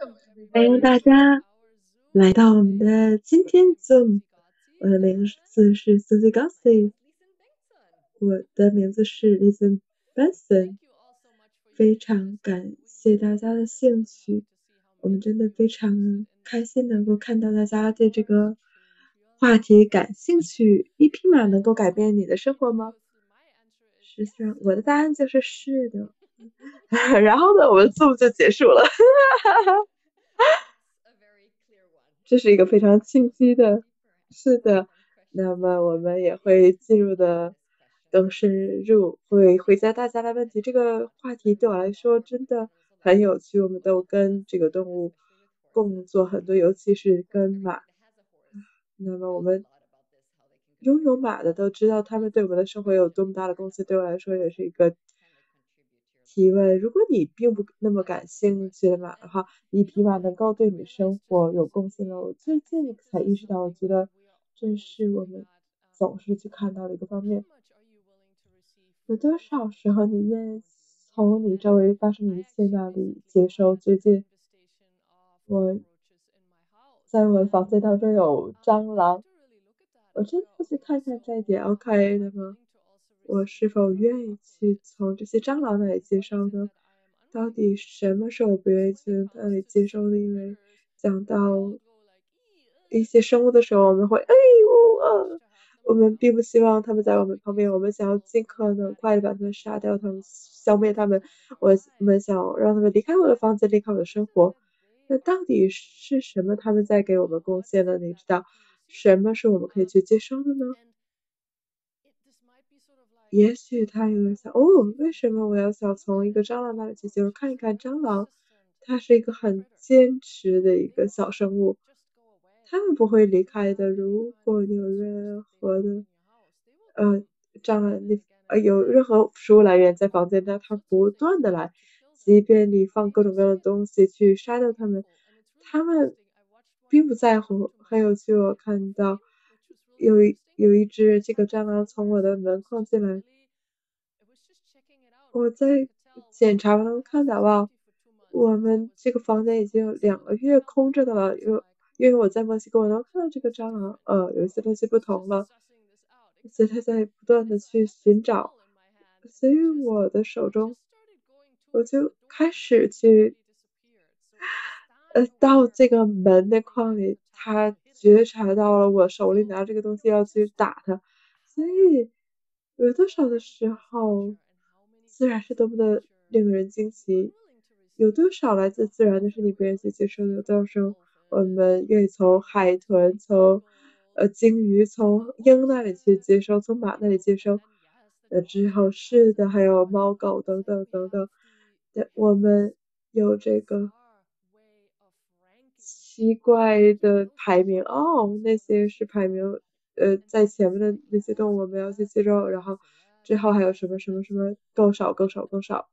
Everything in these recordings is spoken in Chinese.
欢迎大家来到我们的今天 Zoom。我的名字是 Suzy Godsey，我的名字是 Lisen。非常感谢大家的兴趣，我们真的非常开心能够看到大家对这个话题感兴趣。一匹马能够改变你的生活吗？实际上，我的答案就是是的。然后呢，我们 Zoom 就结束了。这是一个非常清晰的，是的。那么我们也会进入的更深入，会回答大家的问题。这个话题对我来说真的很有趣，我们都跟这个动物共作很多，尤其是跟马。那么我们拥有马的都知道，它们对我们的生活有多么大的贡献。对我来说也是一个提问：如果你并不那么感兴趣的马的话，一匹马能够对你生活有贡献吗？我最近才意识到，我觉得这是我们总是去看到的一个方面。有多少时候你愿意从你周围发生的一切那里接收？最近我在我的房间当中有蟑螂，我真的要去看看这一点。OK，那么我是否愿意去从这些蟑螂那里接收呢？到底什么是我不愿意去那里接收的？因为讲到一些生物的时候，我们会我们并不希望它们在我们旁边，我们想要尽可能快的把它们杀掉，它们消灭它们。我们想让它们离开我的房间，离开我的生活。那到底是什么他们在给我们贡献呢？你知道什么是我们可以去接收的呢？也许他有点想，为什么我要想从一个蟑螂那里去接收？看一看蟑螂，它是一个很坚持的一个小生物，它们不会离开的。如果你有任何的呃蟑螂，有任何食物来源在房间，那它不断的来，即便你放各种各样的东西去杀掉它们，它们并不在乎。很有趣，我看到有一只这个蟑螂从我的门框进来，我在检查完看到哇，我们这个房间已经有2个月空着的了，因为我在墨西哥，我能看到这个蟑螂，有一些东西不同了，所以它在不断的去寻找，所以我的手中我就开始去到这个门的框里，他觉察到了我手里拿这个东西要去打他，所以有多少的时候，自然是多么的令人惊奇，有多少来自自然的是你不愿意去接受的，有多少时候我们愿意从海豚、从鲸鱼、从鹰那里去接收，从马那里接收，之后是的，还有猫狗等等等等，对，我们有这个。奇怪的排名，那些是排名，在前面的那些动物我们要去接受，然后之后还有什么什么什么更少更少更少。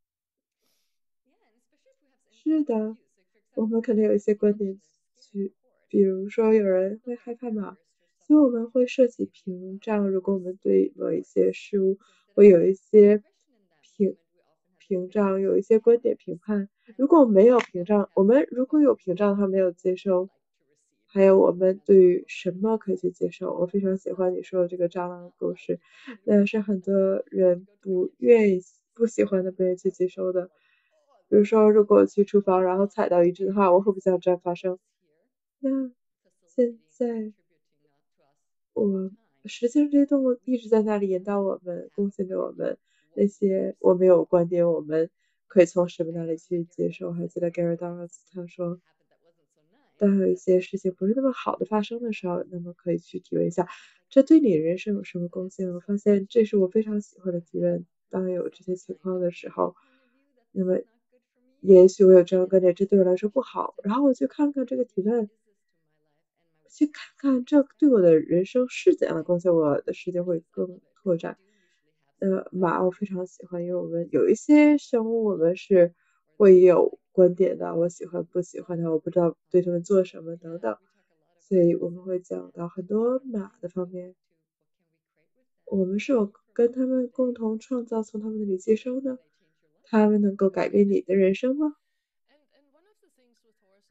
是的，我们可能有一些观点去，比如说有人会害怕马，所以我们会设计屏障。如果我们对某一些事物会有一些屏屏障，有一些观点评判。如果没有屏障，我们如果有屏障，他没有接收，还有我们对于什么可以去接受。我非常喜欢你说的这个蟑螂的故事，那是很多人不喜欢的，不愿意去接受的。比如说，如果我去厨房，然后踩到一只的话，我会不想这样发生。那现在我实际上这些动物一直在那里引导我们，贡献着我们那些我们有观点，我们可以从什么那里去接受。还记得 Gary Douglas 他说，当有一些事情不是那么好的发生的时候，那么可以去体会一下，这对你人生有什么贡献？我发现这是我非常喜欢的提问。当有这些情况的时候，那么也许我有这样的观点，这对我来说不好，然后我去看看这个提问，去看看这对我的人生是怎样的贡献，我的世界会更拓展。马我非常喜欢，因为我们有一些生物我们是会有观点的，我喜欢不喜欢它，我不知道对它们做什么等等，所以我们会讲到很多马的方面。我们是否跟他们共同创造，从他们那里接收呢？他们能够改变你的人生吗？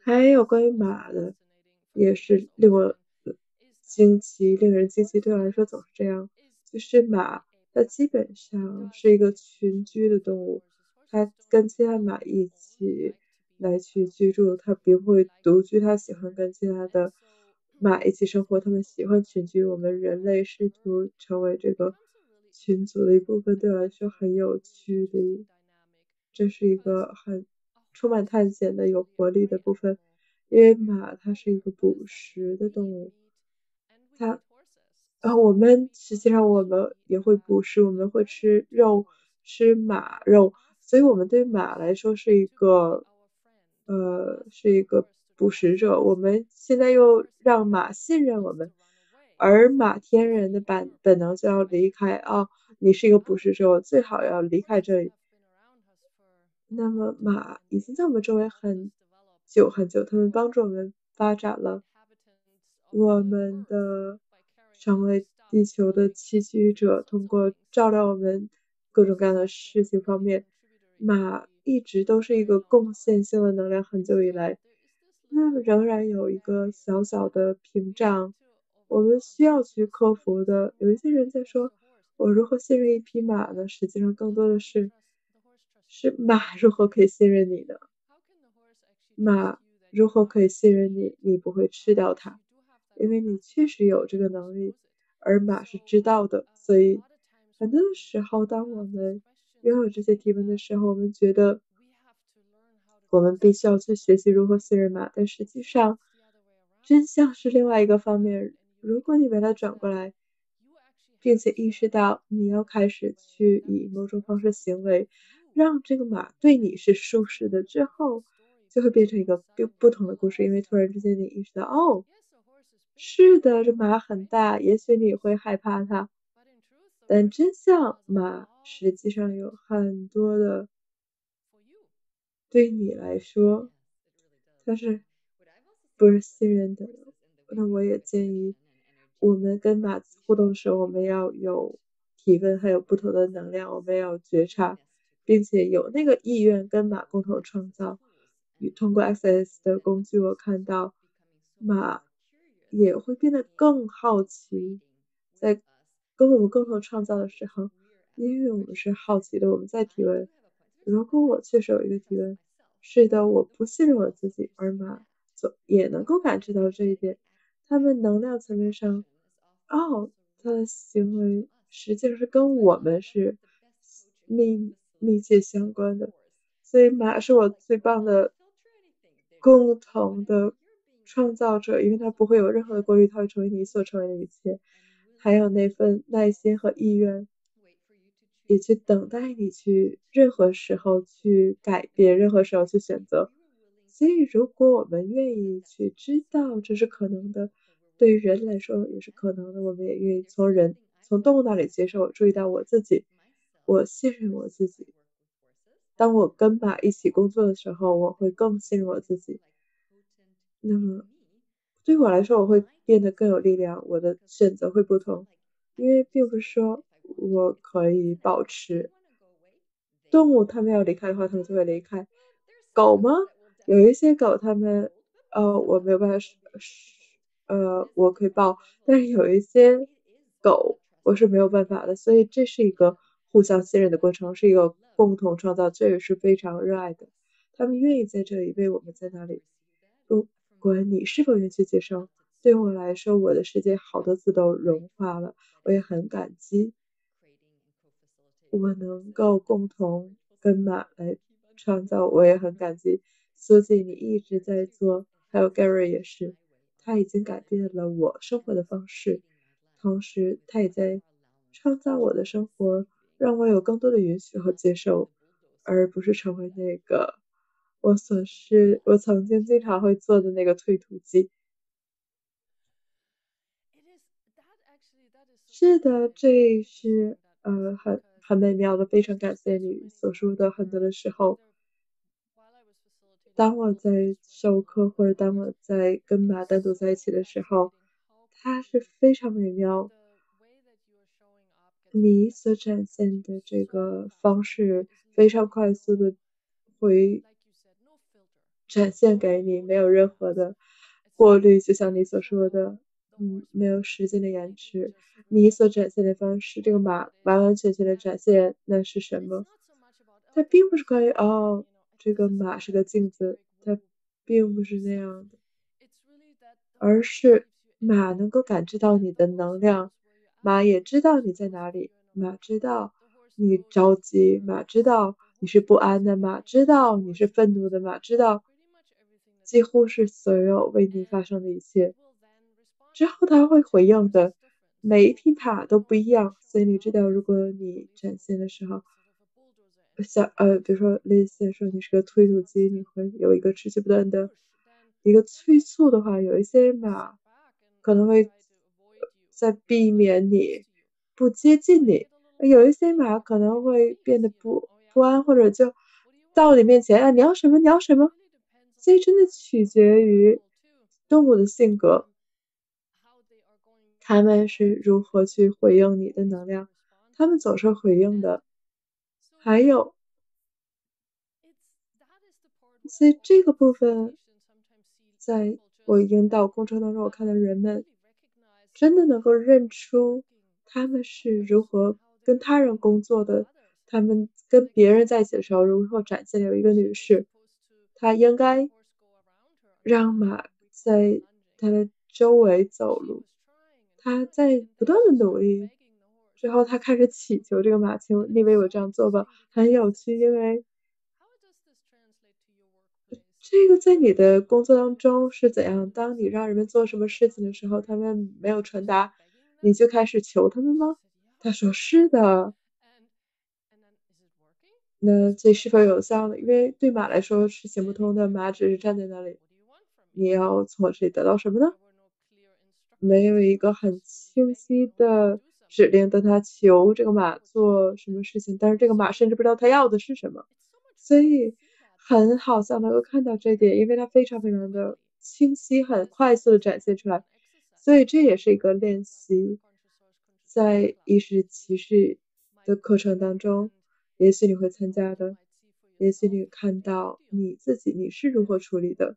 还有关于马的，也是令我惊奇，令人惊奇。对我来说总是这样，就是马，它基本上是一个群居的动物，它跟其他马一起来去居住，它不会独居，它喜欢跟其他的马一起生活，它们喜欢群居。我们人类试图成为这个群组的一部分，对我来说很有趣的这是一个很充满探险的、有活力的部分。因为马它是一个捕食的动物，它我们实际上我们也会捕食，我们会吃肉，吃马肉，所以我们对马来说是一个捕食者。我们现在又让马信任我们，而马天然的本能就要离开啊，你是一个捕食者，我最好要离开这里。那么马已经在我们周围很久很久，它们帮助我们发展了我们的成为地球的栖居者，通过照料我们各种各样的事情方面，马一直都是一个贡献性的能量，很久以来。那么仍然有一个小小的屏障，我们需要去克服的。有一些人在说，我如何信任一匹马呢？实际上更多的是马如何可以信任你呢？马如何可以信任你，你不会吃掉它？因为你确实有这个能力，而马是知道的。所以很多的时候，当我们拥有这些提问的时候，我们觉得我们必须要去学习如何信任马，但实际上真相是另外一个方面。如果你把它转过来，并且意识到你要开始去以某种方式行为，让这个马对你是舒适的之后，就会变成一个不同的故事。因为突然之间你意识到，哦，是的，这马很大，也许你会害怕它，但真相，马实际上有很多的对你来说，它是不是信任的？那我也建议我们跟马互动的时候，我们要有提问，还有不同的能量，我们要觉察，并且有那个意愿跟马共同创造。通过 XS 的工具，我看到马也会变得更好奇，在跟我们共同创造的时候，因为我们是好奇的，我们在提问。如果我确实有一个提问，是的，我不信任我自己，而马也能够感知到这一点。他们能量层面上，哦，他的行为实际上是跟我们是密切相关的。所以马是我最棒的共同的创造者，因为它不会有任何的过滤，它会成为你所成为的一切。还有那份耐心和意愿，也去等待你去任何时候去改变，任何时候去选择。所以如果我们愿意去知道这是可能的，对于人来说也是可能的，我们也愿意从动物那里接受，注意到我自己，我信任我自己。当我跟马一起工作的时候，我会更信任我自己。那么对我来说，我会变得更有力量，我的选择会不同。因为并不是说我可以保持动物它们要离开的话，它们就会离开。狗吗？有一些狗它们，我没有办法我可以抱，但是有一些狗我是没有办法的，所以这是一个互相信任的过程，是一个共同创造，这也是非常热爱的。他们愿意在这里为我们在那里，不管你是否愿意去接受，对我来说，我的世界好多次都融化了，我也很感激。我能够共同跟马来创造，我也很感激。Suzy，你一直在做，还有 Gary 也是，他已经改变了我生活的方式，同时他也在创造我的生活，让我有更多的允许和接受，而不是成为那个我曾经经常会做的那个推土机。是的，这是很美妙的，非常感谢你所说的很多的时候，当我在授课或者当我在跟马单独在一起的时候，它是非常美妙。你所展现的这个方式非常快速的回展现给你，没有任何的过滤，就像你所说的，没有时间的延迟。你所展现的方式，这个马完完全全的展现那是什么？它并不是关于哦，这个马是个镜子，它并不是那样的。而是马能够感知到你的能量，马也知道你在哪里，马知道你着急，马知道你是不安的，马知道你是愤怒的，马知道几乎是所有为你发生的一切。之后它会回应的，每一匹马都不一样，所以你知道，如果你展现的时候，比如说类似说你是个推土机，你会有一个持续不断的一个催促的话，有一些马可能会在避免你不接近你，有一些马可能会变得不安，或者就到你面前啊，你要什么你要什么，所以真的取决于动物的性格，他们是如何去回应你的能量，他们总是回应的。还有所以这个部分，在我引导过程当中，我看到人们真的能够认出他们是如何跟他人工作的，他们跟别人在一起的时候如何展现。有一个女士，她应该让马在她的周围走路，她在不断的努力，之后她开始祈求这个马，请你为我这样做吧，很有趣，因为这个在你的工作当中是怎样？当你让人们做什么事情的时候，他们没有传达，你就开始求他们吗？他说是的。那这是否有效呢？因为对马来说是行不通的，马只是站在那里。你要从我这里得到什么呢？没有一个很清晰的指令，等他求这个马做什么事情，但是这个马甚至不知道他要的是什么。所以很好笑能够看到这一点，因为它非常非常的清晰，很快速的展现出来。所以这也是一个练习，在意识骑士的课程当中，也许你会参加的，也许你看到你自己你是如何处理的。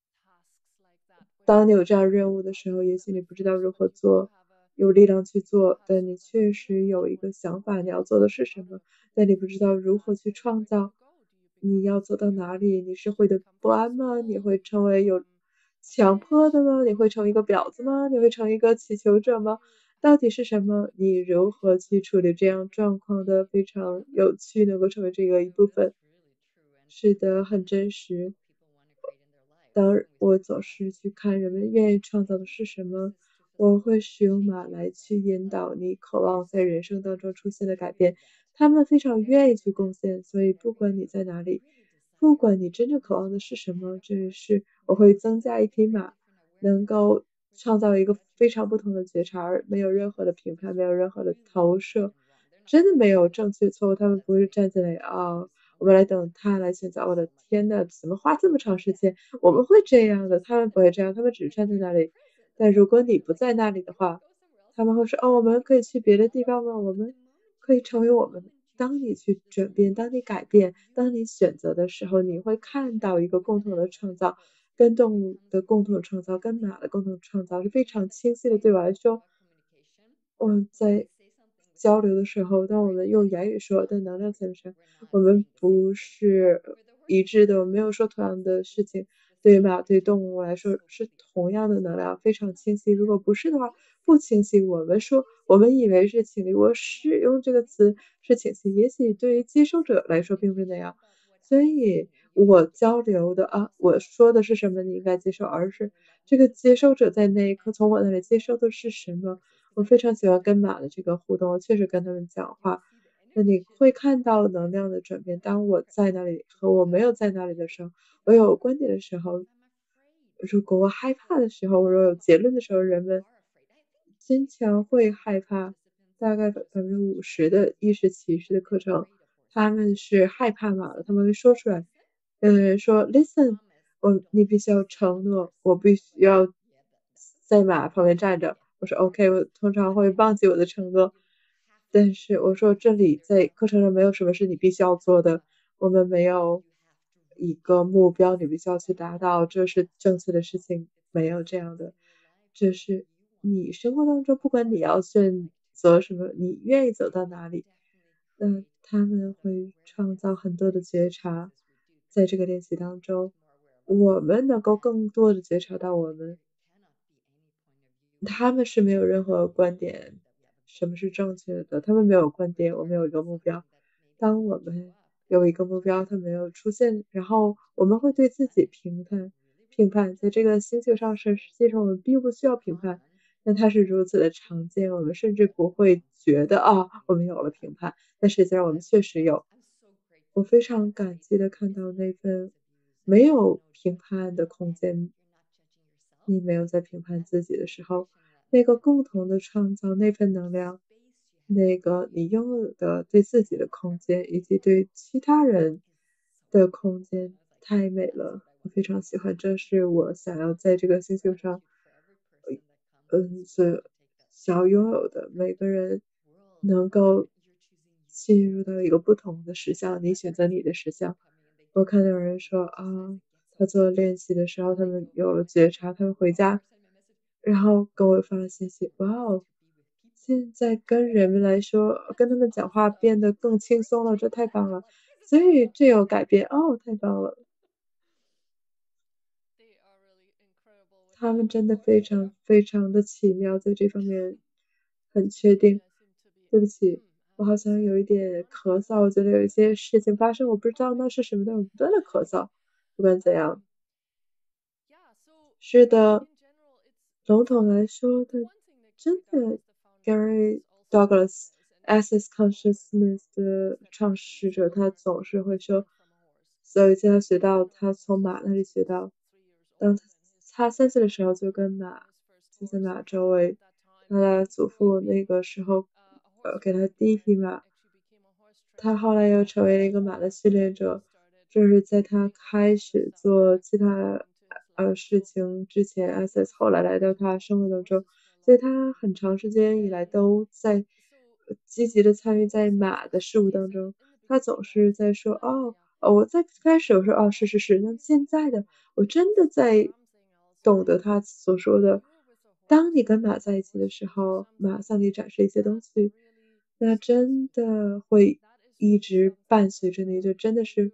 当你有这样任务的时候，也许你不知道如何做，有力量去做，但你确实有一个想法，你要做的是什么，但你不知道如何去创造。你要走到哪里？你是会的不安吗？你会成为有强迫的吗？你会成为一个婊子吗？你会成为一个祈求者吗？到底是什么？你如何去处理这样状况的非常有趣，能够成为这个一部分。是的，很真实。当我总是去看人们愿意创造的是什么，我会使用马来去引导你渴望在人生当中出现的改变。他们非常愿意去贡献，所以不管你在哪里，不管你真正渴望的是什么，这是我会增加一匹马，能够创造一个非常不同的觉察，而没有任何的评判，没有任何的投射，真的没有正确错误。他们不是站在那里啊，我们来等他来选择。我的天呐，怎么花这么长时间？我们会这样的，他们不会这样，他们只是站在那里。但如果你不在那里的话，他们会说：“哦，我们可以去别的地方吗？我们可以成为我们。”当你去转变，当你改变，当你选择的时候，你会看到一个共同的创造，跟动物的共同创造，跟马的共同创造是非常清晰的。对我来说，我在交流的时候，当我们用言语说的能量层面上，我们不是一致的，我没有说同样的事情。对马对动物来说是同样的能量，非常清晰。如果不是的话，不清晰。我们说，我们以为是清理，我使用这个词是清晰，也许对于接收者来说并不是那样。所以我交流的啊，我说的是什么，你应该接受，而是这个接收者在那一刻从我那里接收的是什么。我非常喜欢跟马的这个互动，我确实跟他们讲话。那你会看到能量的转变，当我在那里和我没有在那里的时候，我有观点的时候，如果我害怕的时候，我有结论的时候，人们经常会害怕。大概50%的意识骑士的课程，他们是害怕马的，他们会说出来。说 "Listen，你必须要承诺，我必须要在马旁边站着。"我说 "OK，我通常会忘记我的承诺。"但是我说这里在课程上没有什么是你必须要做的，我们没有一个目标，你必须要去达到，这是正确的事情，没有这样的。这是你生活当中，不管你要选择什么，你愿意走到哪里，那他们会创造很多的觉察，在这个练习当中，我们能够更多的觉察到我们他们是没有任何观点，什么是正确的，他们没有观点，我们有一个目标。当我们有一个目标，它没有出现，然后我们会对自己评判，在这个星球上是实际上我们并不需要评判，但它是如此的常见，我们甚至不会觉得啊，我们有了评判，但实际上我们确实有。我非常感激的看到那份没有评判的空间，你没有在评判自己的时候，那个共同的创造那份能量，那个你拥有的对自己的空间，以及对其他人的空间，太美了，我非常喜欢，这是我想要在这个星球上，所想要拥有的。每个人能够进入到一个不同的实相，你选择你的实相。我看到有人说啊，他做练习的时候，他们有了觉察，他们回家，然后给我发了信息，哇哦，现在跟人们来说，跟他们讲话变得更轻松了，这太棒了。所以这有改变，哦，太棒了。他们真的非常非常的奇妙，在这方面很确定。对不起，我好像有一点咳嗽，我觉得有一些事情发生，我不知道那是什么，但我不断的咳嗽。不管怎样，是的，笼统来说，它真的 Gary Douglas Access Consciousness 的创始者，他总是会说，所有一切他学到，他从马那里学到。当他3岁的时候就跟马就在马周围，他的祖父那个时候，给他第一匹马，他后来又成为了一个马的训练者，就是在他开始做其他事情之前，Access 后来来到他生活当中，所以他很长时间以来都在积极的参与在马的事物当中。他总是在说：“哦，我在开始我说哦，是是是。”那现在的我真的在懂得他所说的，当你跟马在一起的时候，马向你展示一些东西，那真的会一直伴随着你，就真的是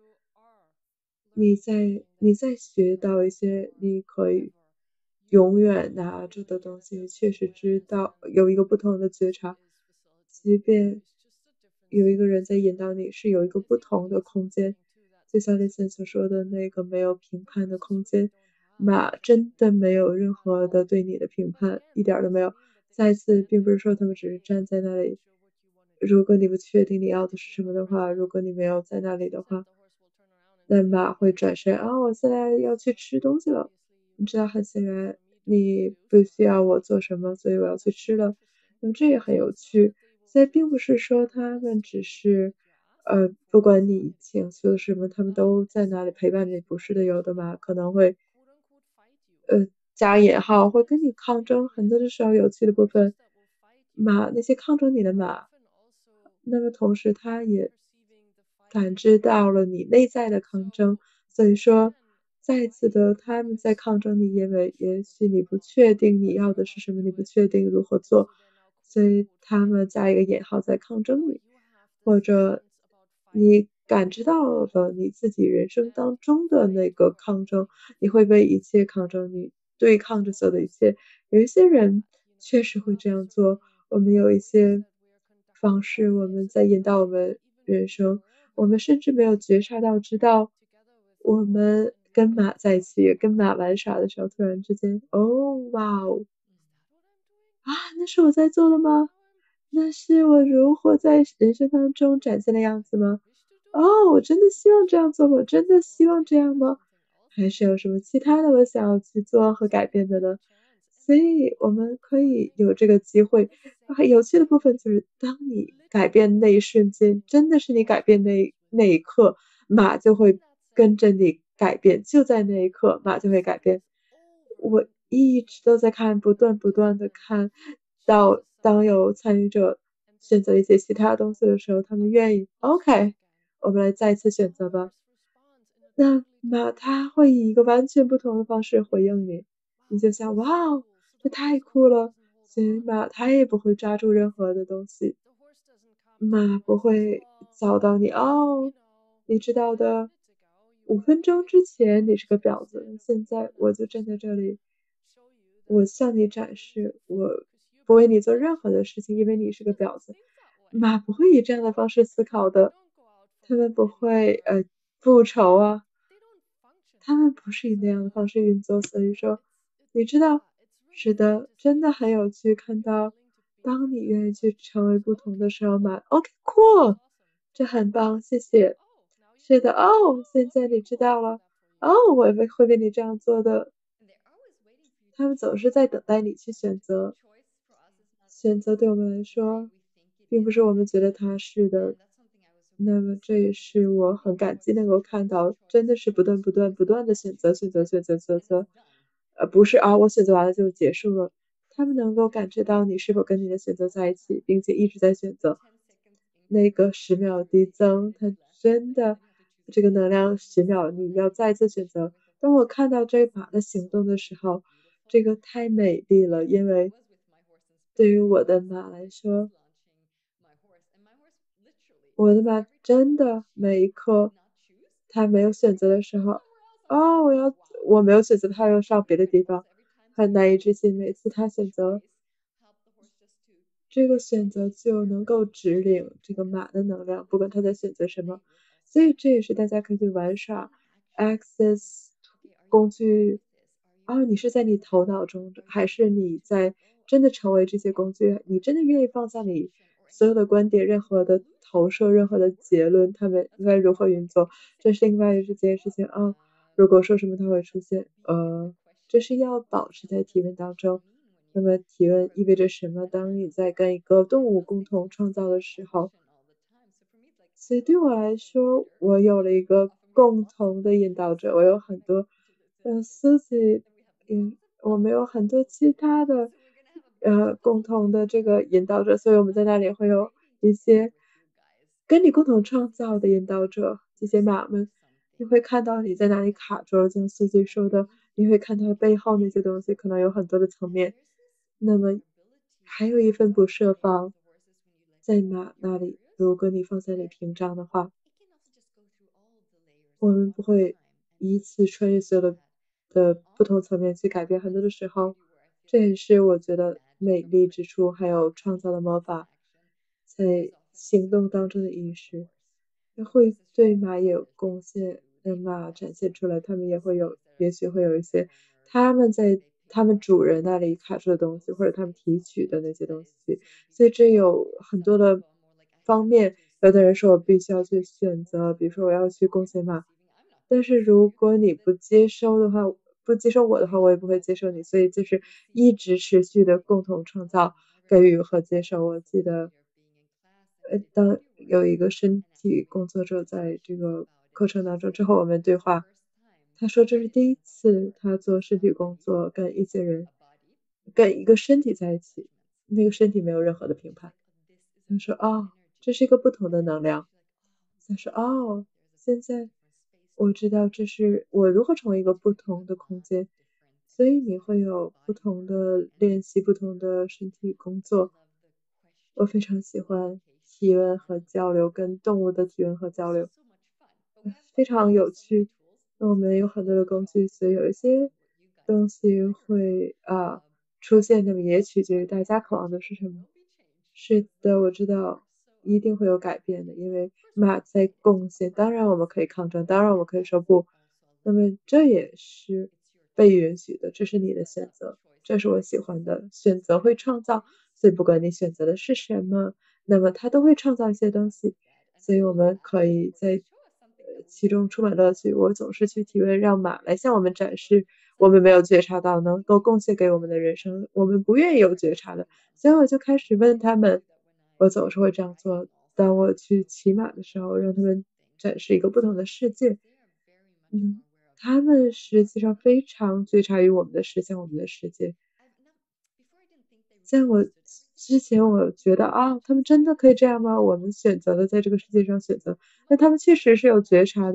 你在学到一些你可以永远拿着的东西，你确实知道有一个不同的觉察，即便有一个人在引导你，是有一个不同的空间。就像 Lisen 所说的那个没有评判的空间，马真的没有任何的对你的评判，一点儿都没有。再次，并不是说他们只是站在那里，如果你不确定你要的是什么的话，如果你没有在那里的话，那马会转身，啊，我现在要去吃东西了。你知道很显然你不需要我做什么，所以我要去吃了。那么这也很有趣，所以并不是说他们只是，不管你情绪的什么，他们都在那里陪伴你，不是的，有的马可能会加引号，会跟你抗争，很多的时候有趣的部分，那些抗争你的马，那么同时它也感知到了你内在的抗争，所以说再一次的他们在抗争你，因为也许你不确定你要的是什么，你不确定如何做，所以他们加一个引号在抗争你。或者你感知到了你自己人生当中的那个抗争，你会为一切抗争，你对抗着所有的一切。有一些人确实会这样做，我们有一些方式，我们在引导我们人生，我们甚至没有觉察到，直到我们跟马在一起，跟马玩耍的时候，突然之间，哦，哇哦！啊，那是我在做的吗？那是我如何在人生当中展现的样子吗？哦，我真的希望这样做吗？我真的希望这样吗？还是有什么其他的我想要去做和改变的呢？所以我们可以有这个机会。有趣的部分就是，当你改变那一瞬间，真的是你改变那一刻，马就会跟着你改变，就在那一刻，马就会改变。我一直都在看，不断地看到当有参与者选择一些其他东西的时候，他们愿意 OK，我们来再次选择吧。那那它会以一个完全不同的方式回应你，你就想：“哇哦，这太酷了！”所以马它也不会抓住任何的东西，马不会找到你，“哦，你知道的5分钟之前你是个婊子，现在我就站在这里，我向你展示，我不为你做任何的事情，因为你是个婊子。”马不会以这样的方式思考的，他们不会，复仇啊。他们不是以那样的方式运作，所以说，你知道，是的，真的很有趣，看到当你愿意去成为不同的时候嘛，OK cool，这很棒，谢谢。是的，哦，现在你知道了，哦，我会为你这样做的。他们总是在等待你去选择，选择对我们来说，并不是我们觉得它是的。那么这也是我很感激能够看到，真的是不断的选择，不是啊，我选择完了就结束了。他们能够感知到你是否跟你的选择在一起，并且一直在选择。那个10秒递增，它真的这个能量10秒你要再次选择。当我看到这把的行动的时候，这个太美丽了，因为对于我的马来说，我的马真的每一刻，它没有选择的时候，哦，我没有选择它要上别的地方，很难以置信，每次它选择这个选择就能够指领这个马的能量，不管它在选择什么。所以这也是大家可以去玩耍 Access 工具。哦，你是在你头脑中，还是你在真的成为这些工具？你真的愿意放下你所有的观点，任何的投射，任何的结论，它们应该如何运作？这是另外一件事情啊。如果说什么它会出现，这是要保持在提问当中。那么提问意味着什么？当你在跟一个动物共同创造的时候，所以对我来说，我有了一个共同的引导者，我有很多Suzy，我们有很多其他的共同的这个引导者，所以我们在那里会有一些跟你共同创造的引导者，这些马们，你会看到你在哪里卡住了，就像 Suzy 说的，你会看到背后那些东西可能有很多的层面。那么还有一份不设防，在那里，如果你放下你屏障的话，我们不会依次穿越所有的不同层面去改变，很多的时候，这也是我觉得美丽之处，还有创造的魔法，在行动当中的意识。会对马也有贡献，让马展现出来，他们也会有也许会有一些他们在他们主人那里卡住的东西，或者他们提取的那些东西，所以这有很多的方面。有的人说我必须要去选择，比如说我要去贡献马，但是如果你不接收的话，不接受我的话，我也不会接受你，所以就是一直持续的共同创造、给予和接受。我记得当有一个身体工作者在这个课程当中之后我们对话，他说这是第一次他做身体工作，跟一些人跟一个身体在一起，那个身体没有任何的评判。他说：“哦，这是一个不同的能量。”他说：“哦，现在我知道这是我如何成为一个不同的空间。”所以你会有不同的练习，不同的身体工作。我非常喜欢提问和交流，跟动物的提问和交流，非常有趣。那我们有很多的工具，所以有一些东西会出现，那么也取决于大家渴望的是什么。是的，我知道一定会有改变的，因为马在贡献。当然我们可以抗争，当然我们可以说不，那么这也是被允许的，这是你的选择，这是我喜欢的。选择会创造，所以不管你选择的是什么，那么它都会创造一些东西。所以我们可以在其中充满乐趣。我总是去提问，让马来向我们展示我们没有觉察到能够贡献给我们的人生，我们不愿意有觉察的。所以我就开始问他们，我总是会这样做。当我去骑马的时候，让他们展示一个不同的世界。他们实际上非常觉察于我们的视线，我们的世界。在我之前我觉得，啊，他们真的可以这样吗？我们选择了在这个世界上选择，那他们确实是有觉察的。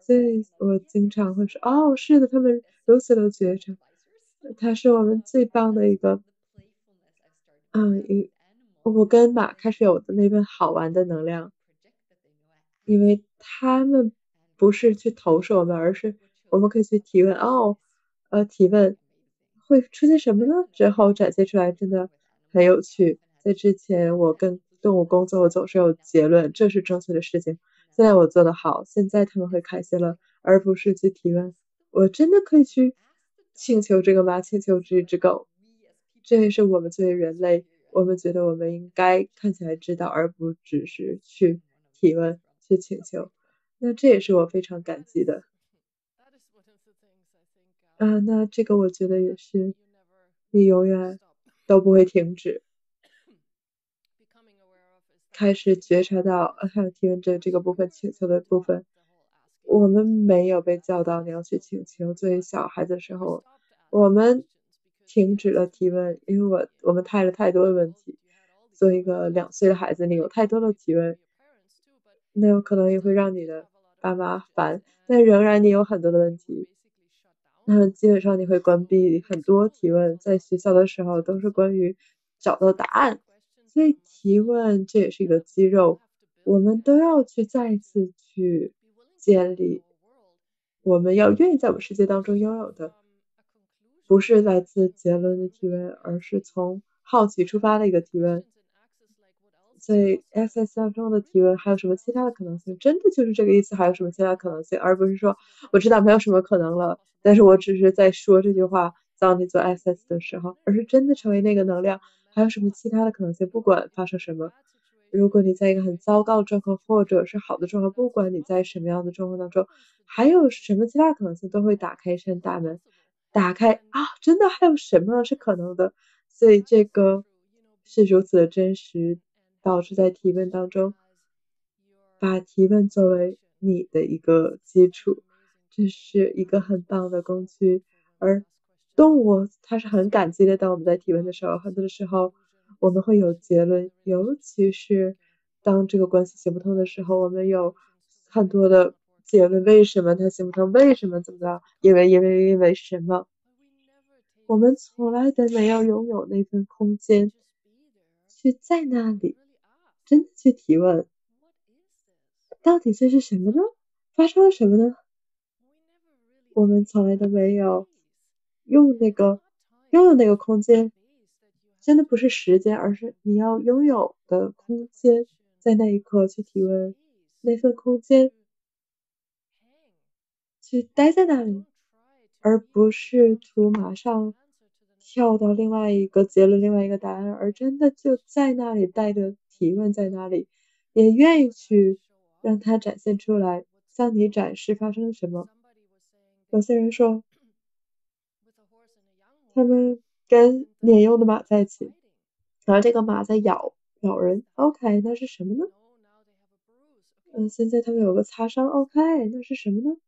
所以我经常会说：“哦，是的，他们如此的觉察，他是我们最棒的一个我跟马开始有的那份好玩的能量。”因为他们不是去投射我们，而是我们可以去提问，提问会出现什么呢？之后展现出来真的很有趣。在之前我跟动物工作，我总是有结论，这是正确的事情。现在我做得好，现在他们会开心了，而不是去提问。我真的可以去请求这个马，请求这只狗。这也是我们作为人类，我们觉得我们应该看起来知道，而不只是去提问、去请求。那这也是我非常感激的。那这个我觉得也是，你永远都不会停止。开始觉察到，还有提问这个部分，请求的部分，我们没有被教导你要去请求。作为小孩子的时候，我们停止了提问，因为我们太了太多的问题。作为一个2岁的孩子，你有太多的提问，那有可能也会让你的爸妈烦，但仍然你有很多的问题。那基本上你会关闭很多提问，在学校的时候都是关于找到答案，所以提问这也是一个肌肉，我们都要去再一次去建立，我们要愿意在我们世界当中拥有的，不是来自结论的提问，而是从好奇出发的一个提问。所以 SS 当中的提问还有什么其他的可能性？真的就是这个意思，还有什么其他可能性？而不是说我知道没有什么可能了，但是我只是在说这句话，当你做 SS 的时候，而是真的成为那个能量，还有什么其他的可能性？不管发生什么，如果你在一个很糟糕的状况，或者是好的状况，不管你在什么样的状况当中，还有什么其他可能性，都会打开一扇大门，打开真的还有什么是可能的？所以这个是如此的真实，导致在提问当中，把提问作为你的一个基础，这是一个很棒的工具。而动物它是很感激的，当我们在提问的时候，很多的时候我们会有结论，尤其是当这个关系行不通的时候，我们有很多的结论，为什么它行不通？为什么怎么着？因为什么？我们从来都没有拥有那份空间，去在那里真的去提问，到底这是什么呢？发生了什么呢？我们从来都没有用那个拥有那个空间，真的不是时间，而是你要拥有的空间，在那一刻去提问，那份空间去待在那里，而不是图马上跳到另外一个结论、另外一个答案，而真的就在那里带着提问在那里，也愿意去让它展现出来，向你展示发生了什么。有些人说，他们跟年幼的马在一起，然后这个马在咬人，OK，那是什么呢？现在他们有个擦伤，OK，那是什么呢？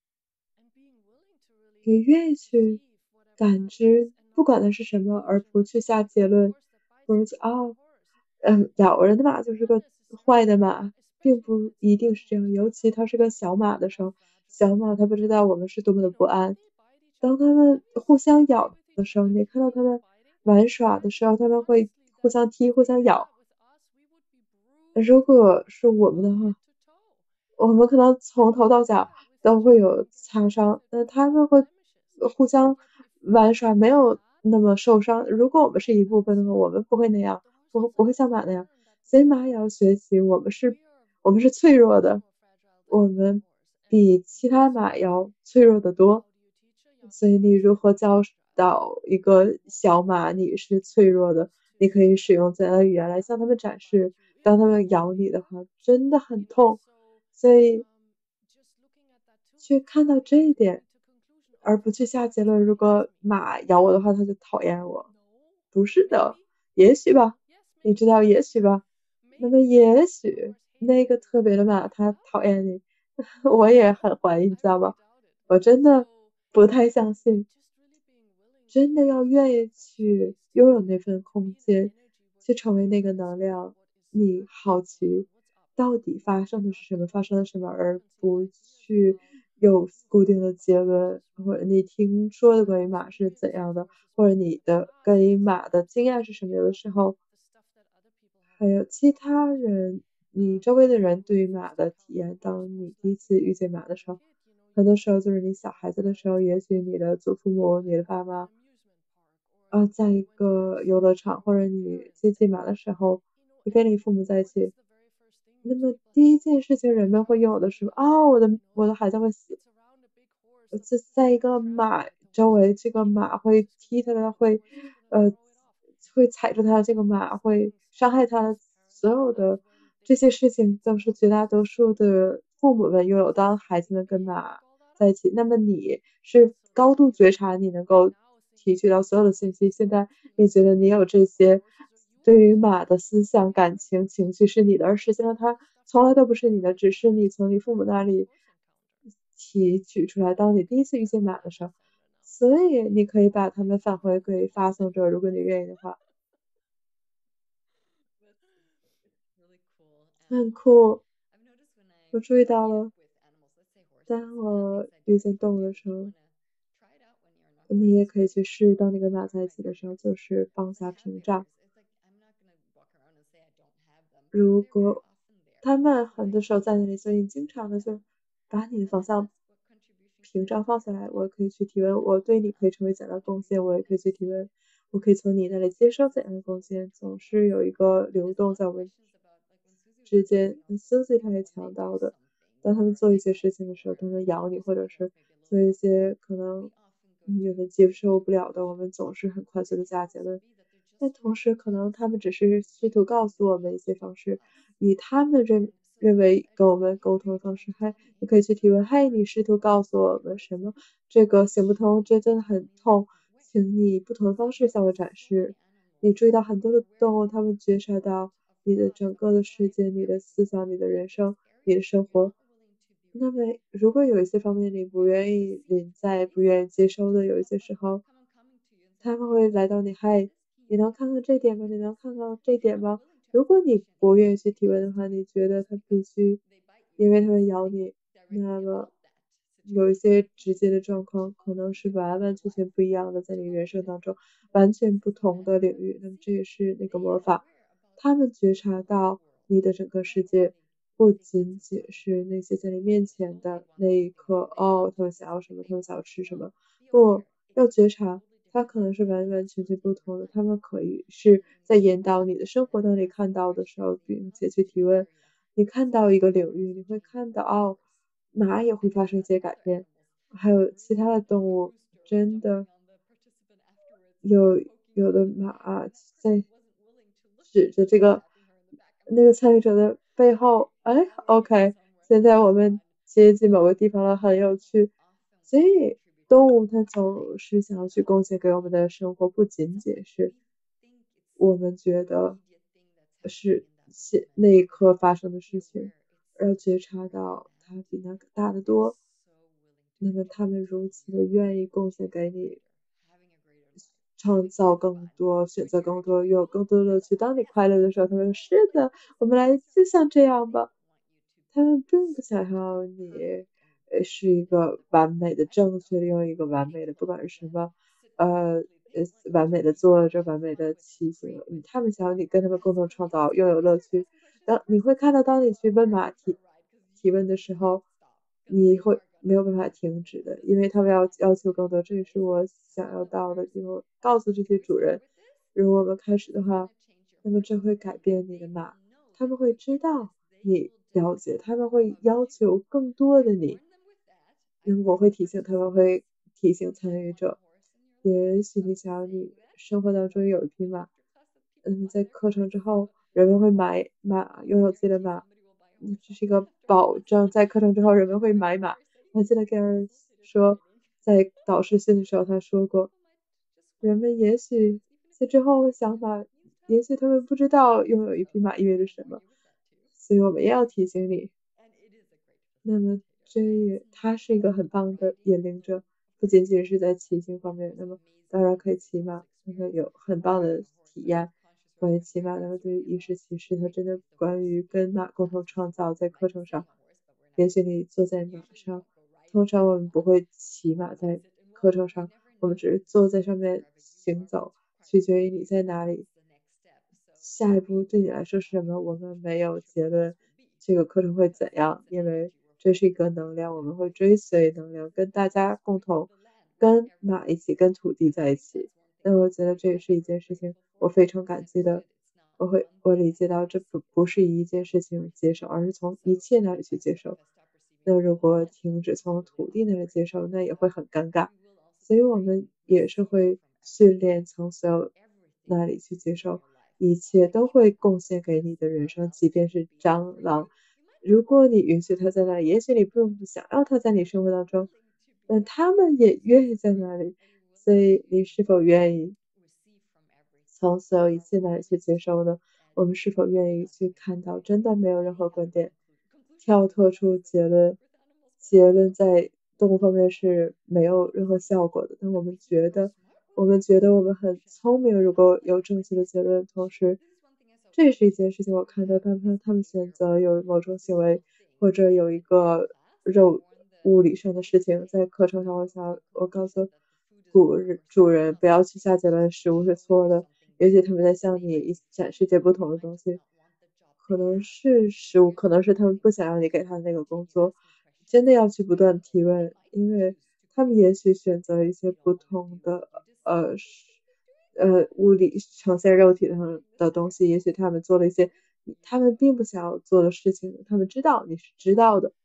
也愿意去感知，不管它是什么，而不去下结论，不是咬人的马就是个坏的马，并不一定是这样。尤其它是个小马的时候，小马它不知道我们是多么的不安。当它们互相咬的时候，你看到它们玩耍的时候，它们会互相踢、互相咬。如果是我们的话，我们可能从头到脚都会有擦伤，那他们会互相玩耍，没有那么受伤。如果我们是一部分的话，我们不会那样，不会像马那样。所以马也要学习，我们是脆弱的，我们比其他马要脆弱得多。所以你如何教导一个小马你是脆弱的，你可以使用怎样的语言来向他们展示，当他们咬你的话，真的很痛。所以去看到这一点，而不去下结论，如果马咬我的话，它就讨厌我。不是的，也许吧，你知道，也许吧。那么也许那个特别的马它讨厌你，我也很怀疑，你知道吗？我真的不太相信，真的要愿意去拥有那份空间，去成为那个能量。你好奇到底发生的是什么，发生了什么，而不去有固定的结论，或者你听说的关于马是怎样的，或者你的关于马的经验是什么，有的时候还有其他人，你周围的人对于马的体验，当你第一次遇见马的时候，很多时候就是你小孩子的时候，也许你的祖父母、你的爸妈，在一个游乐场，或者你接近马的时候，你跟你父母在一起，那么第一件事情人们会有的是，我的孩子会死，在一个马周围，这个马会踢它的，呃，会踩着它，这个马会伤害它的，所有的这些事情都是绝大多数的父母们拥有，当孩子们跟马在一起，那么你是高度觉察，你能够提取到所有的信息。现在你觉得你有这些对于马的思想、感情、情绪是你的，而实际上它从来都不是你的，只是你从你父母那里提取出来，当你第一次遇见马的时候，所以你可以把它们返回给发送者，如果你愿意的话。很酷，我注意到了，当我遇见动物的时候，你也可以去试，当你跟马在一起的时候，就是放下屏障。如果他们很多时候在那里，所以你经常的就把你的方向屏障放下来，我可以去提问，我对你可以成为怎样的贡献，我也可以去提问，我可以从你那里接收怎样的贡献，总是有一个流动在我们之间。Suzy 他也强调的，当他们做一些事情的时候，他们咬你，或者是做一些可能你有的接受不了的，我们总是很快速的下结论。但同时可能他们只是试图告诉我们一些方式，以他们认为跟我们沟通的方式，你可以去提问，嗨，你试图告诉我们什么？这个行不通，这真的很痛，请你不同的方式向我展示。你注意到很多的动物，它们觉察到你的整个的世界、你的思想、你的人生、你的生活。那么如果有一些方面你不愿意临在、不愿意接收的，有一些时候，他们会来到你，嗨，你能看看这点吗？你能看到这点吗？如果你不愿意去提问的话，你觉得他必须因为他们咬你，那么有一些直接的状况可能是完完全全不一样的，在你人生当中完全不同的领域。那么这也是那个魔法，他们觉察到你的整个世界，不仅仅是那些在你面前的那一刻，哦，他们想要什么，他们想要吃什么，不，要觉察，它可能是完完全全不同的。他们可以是在引导你的生活当你看到的时候，并且去提问。你看到一个领域，你会看到，哦，马也会发生一些改变，还有其他的动物，真的有有的马在指着这个那个参与者的背后，哎，OK，现在我们接近某个地方了，很有趣。所以动物它总是想要去贡献给我们的生活，不仅仅是我们觉得是那一刻发生的事情，而要觉察到它比那个大得多。那么他们如此的愿意贡献给你，创造更多，选择更多，有更多的乐趣。当你快乐的时候，他们说：“是的，我们来就像这样吧。”他们并不想要你，是一个完美的、正确的，用一个完美的，不管是什么，呃完美的做着完美的骑行，他们想要你跟他们共同创造，拥有乐趣。当你会看到，当你去问马提问的时候，你会没有办法停止的，因为他们要求更多，这也是我想要到的。就告诉这些主人，如果我们开始的话，那么这会改变你的马，他们会知道你了解，他们会要求更多的你。我会提醒他们会提醒参与者，也许你想要你生活当中有一匹马，在课程之后，人们会买马，拥有自己的马，这是一个保证。在课程之后，人们会买马。我还记得 Gary 说，在导师训的时候，他说过，人们也许在之后会想法，也许他们不知道拥有一匹马意味着什么，所以我们也要提醒你。那么它是一个很棒的引领者，不仅仅是在骑行方面，那么当然可以骑马，那么有很棒的体验。关于骑马，那么对于意识骑士，它真的关于跟马共同创造在课程上，也许你坐在马上， 通常我们不会骑马在课程上，我们只是坐在上面行走，取决于你在哪里。下一步对你来说是什么？我们没有结论，这个课程会怎样？因为这是一个能量，我们会追随能量，跟大家共同跟马一起，跟土地在一起。那我觉得这也是一件事情，我非常感激的。我理解到这不是一件事情接受，而是从一切那里去接受。那如果停止从土地那里接受，那也会很尴尬。所以我们也是会训练从所有那里去接受，一切都会贡献给你的人生，即便是蟑螂。如果你允许它在那里，也许你并不想要它在你生活当中，但它们也愿意在那里。所以你是否愿意从所有一切那里去接受呢？我们是否愿意去看到真的没有任何观点，跳脱出结论，结论在动物方面是没有任何效果的。但我们觉得我们很聪明，如果有正确的结论，同时这是一件事情，我看到他们选择有某种行为，或者有一个物理上的事情在课程上，我告诉主人不要去下结论，食物是错的。也许他们在向你展示一些不同的东西，可能是食物，可能是他们不想让你给他那个工作，真的要去不断提问，因为他们也许选择一些不同的物理呈现肉体上的东西，也许他们做了一些他们并不想要做的事情，他们知道你是知道的。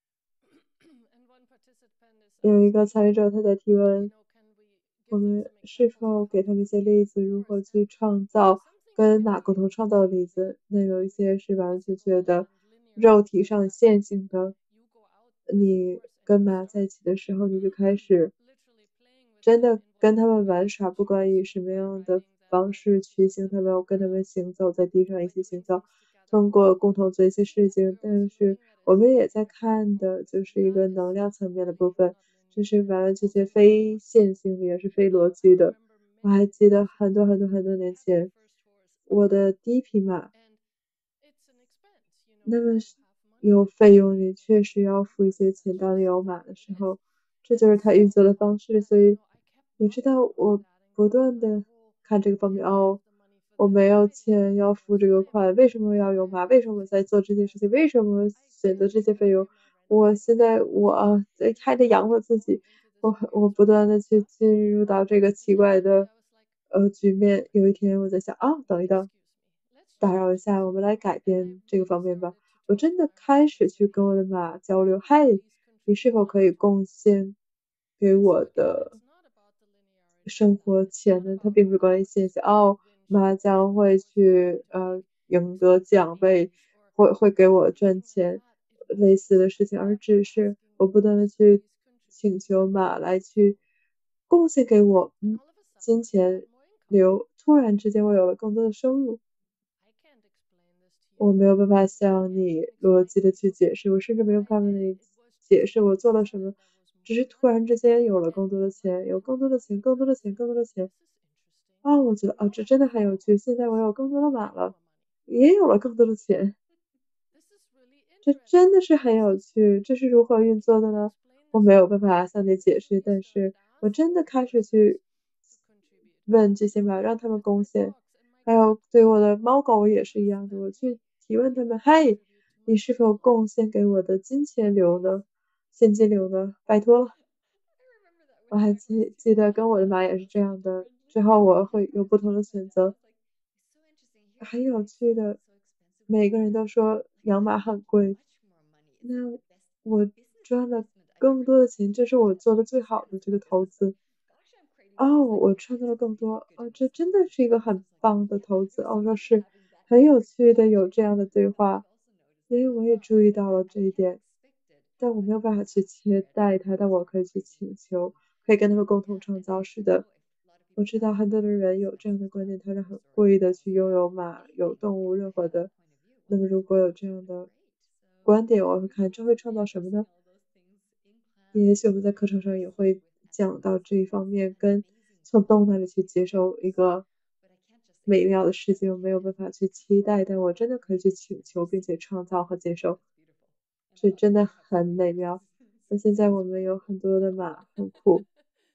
有一个参与者他在提问，我们是否给他们一些例子，如何去创造跟马共同创造的例子？那有一些是完完全全的肉体上线性的，你跟马在一起的时候，你就开始真的跟他们玩耍，不管以什么样的方式去行他们，我跟他们行走在地上一起行走，通过共同做一些事情。但是我们也在看的就是一个能量层面的部分，就是完完全全非线性的，也是非逻辑的。我还记得很多很多很多年前，我的第一匹马那么是有费用，你确实要付一些钱。当你有马的时候，这就是它运作的方式。所以你知道我不断的看这个方面，哦，我没有钱要付这个款，为什么要有马？为什么在做这件事情？为什么选择这些费用？我现在还得养活自己，我不断的去进入到这个奇怪的局面。有一天我在想，啊，等一等，打扰一下，我们来改变这个方面吧。我真的开始去跟我的马交流，嗨，你是否可以贡献给我的生活钱呢？它并不是关于现象。哦，马将会去赢得奖杯，会给我赚钱，类似的事情，而只是我不断的去请求马来去贡献给我，金钱流。突然之间我有了更多的收入。我没有办法向你逻辑的去解释，我甚至没有办法向你解释我做了什么，只是突然之间有了更多的钱，有更多的钱，更多的钱，更多的钱。我觉得，这真的很有趣，现在我有更多的马了，也有了更多的钱。这真的是很有趣，这是如何运作的呢？我没有办法向你解释，但是我真的开始去问这些马，让他们贡献。还有对我的猫狗也是一样的，我去提问他们：“嗨，你是否贡献给我的金钱流呢？现金流呢？拜托了。”我还记得跟我的马也是这样的，之后我会有不同的选择。很有趣的，每个人都说养马很贵，那我赚了更多的钱，这是我做的最好的这个投资。我创造了更多，这真的是一个很棒的投资。说是很有趣的有这样的对话，因为我也注意到了这一点，但我没有办法去切代它，但我可以去请求，可以跟他们共同创造。是的，我知道很多的人有这样的观点，它是很贵的去拥有马、有动物任何的。那么如果有这样的观点，我会看这会创造什么呢？也许我们在课程上也会讲到这一方面，跟从动物那里去接受一个美妙的世界，我没有办法去期待，但我真的可以去请求，并且创造和接受，这真的很美妙。 那现在我们有很多的马，很酷。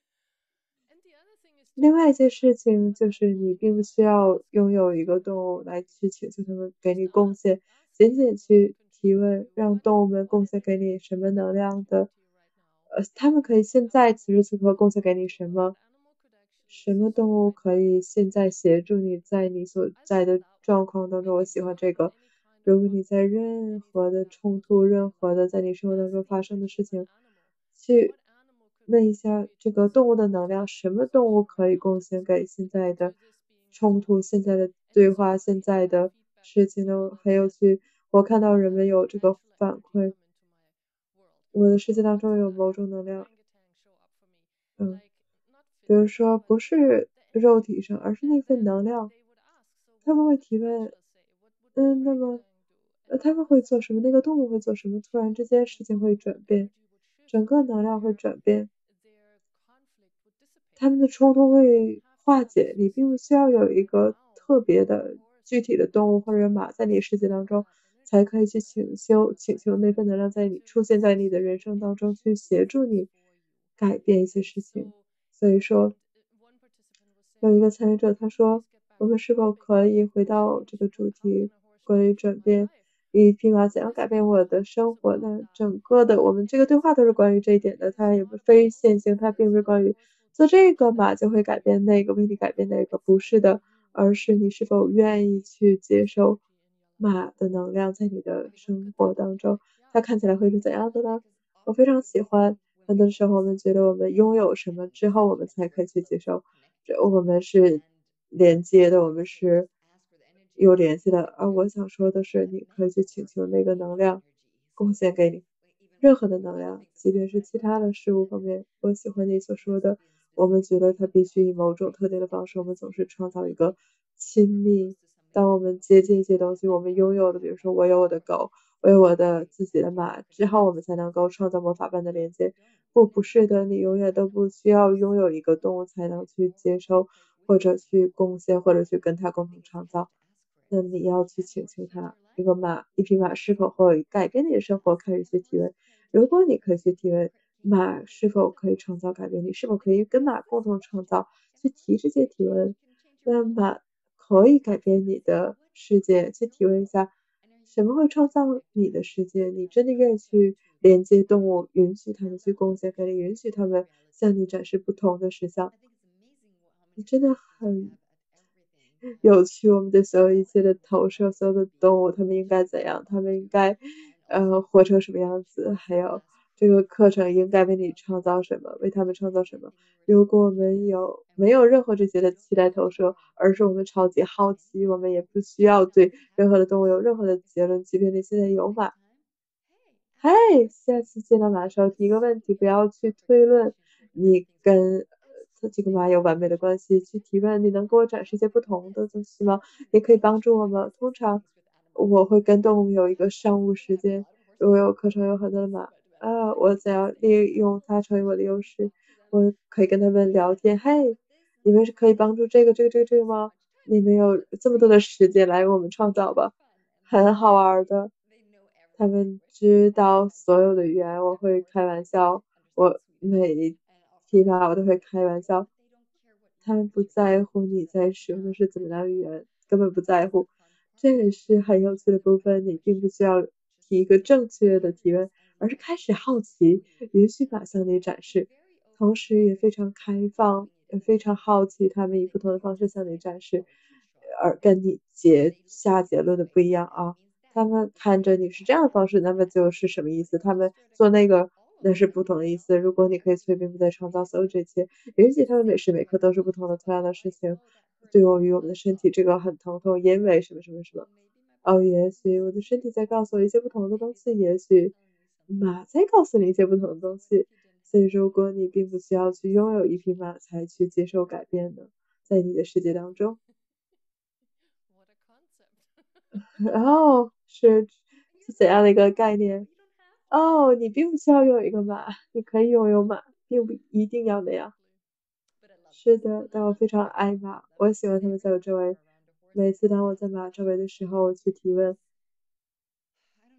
另外一件事情就是你并不需要拥有一个动物来去请求它们给你贡献，仅仅去提问，让动物们贡献给你什么能量的，它们可以现在此时此刻贡献给你什么？什么动物可以现在协助你在你所在的状况当中？我喜欢这个。如果你在任何的冲突，任何的在你生活当中发生的事情，去问一下这个动物的能量，什么动物可以贡献给现在的冲突、现在的对话、现在的事情呢？还有我看到人们有这个反馈，我的世界当中有某种能量，嗯，比如说不是肉体上，而是那份能量，他们会提问，那么，他们会做什么？那个动物会做什么？突然之间事情会转变，整个能量会转变。他们的冲突会化解，你并不需要有一个特别的具体的动物或者马在你世界当中，才可以去请求那份能量在你出现在你的人生当中，去协助你改变一些事情。所以说有一个参与者他说：“我们是否可以回到这个主题，关于转变，一匹马怎样改变我的生活？”那整个的我们这个对话都是关于这一点的，它也不非线性，它并不是关于做这个马就会改变那个，为你改变那个，不是的，而是你是否愿意去接受马的能量在你的生活当中，它看起来会是怎样的呢？我非常喜欢，很多时候我们觉得我们拥有什么之后，我们才可以去接受。我们是连接的，我们是有联系的。而我想说的是，你可以去请求那个能量贡献给你，任何的能量，即便是其他的事物方面。我喜欢你所说的，我们觉得它必须以某种特定的方式，我们总是创造一个亲密。当我们接近一些东西，我们拥有的，比如说我有我的狗，我有我的自己的马，之后我们才能够创造魔法般的连接。不是的，你永远都不需要拥有一个动物才能去接收，或者去贡献，或者去跟它共同创造。那你要去请求它，一匹马是否会改变你的生活，开始去提问。如果你可以去提问，马是否可以创造改变你，是否可以跟马共同创造，去提这些提问，那马可以改变你的世界，去体会一下什么会创造你的世界。你真的愿意去连接动物，允许它们去贡献给你，允许它们向你展示不同的实相。你真的很有趣，我们对所有一切的投射，所有的动物，它们应该怎样？它们应该，活成什么样子？还有这个课程应该为你创造什么？为它们创造什么？如果我们没有任何这些的期待投射，而是我们超级好奇，我们也不需要对任何的动物有任何的结论，即便你现在有马，嗨，下次见到马的时候提一个问题，不要去推论你跟这个马有完美的关系，去提问你能给我展示一些不同的东西吗？你可以帮助我吗？通常我会跟动物有一个商务时间，如果有课程有很多的马，我想要利用它成为我的优势，我可以跟他们聊天，嘿，你们是可以帮助这个吗？你们有这么多的时间来为我们创造吧，很好玩儿的。他们知道所有的语言，我会开玩笑，我每一提法我都会开玩笑。他们不在乎你在使用的是怎么样的语言，根本不在乎。这也是很有趣的部分，你并不需要提一个正确的提问，而是开始好奇，允许马向你展示，同时也非常开放，也非常好奇他们以不同的方式向你展示，而跟你下结论的不一样啊。他们看着你是这样的方式，那么就是什么意思？他们做那个，那是不同的意思。如果你可以随便不再创造所有这一切，允许他们每时每刻都是不同的同样的事情，对于我们的身体这个很疼痛，因为什么什么什么。哦，也许我的身体在告诉我一些不同的东西，也许马在告诉你一些不同的东西。所以如果你并不需要去拥有一匹马才去接受改变的，在你的世界当中。然后是怎样的一个概念？哦，你并不需要有一个马，你可以拥有马，并不一定要那样。是的，但我非常爱马，我喜欢它们在我周围。每次当我在马周围的时候去提问，